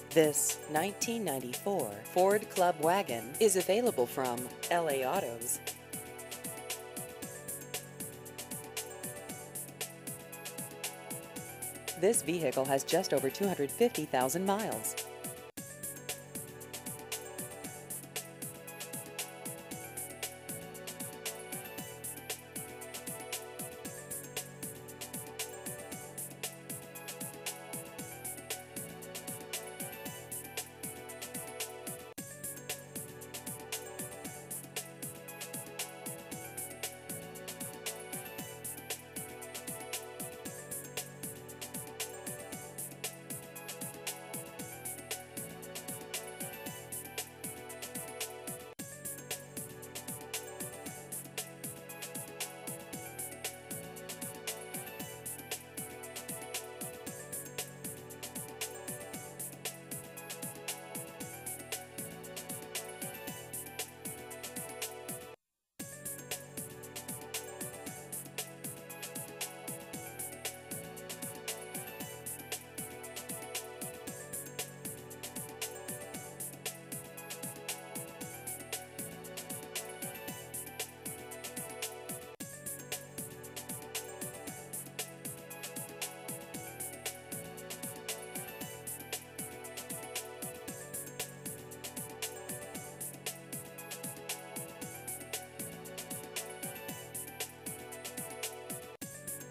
This 1994 Ford Club Wagon is available from LA Autos. This vehicle has just over 250,000 miles.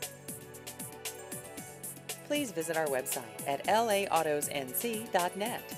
Please visit our website at lautosnc.net.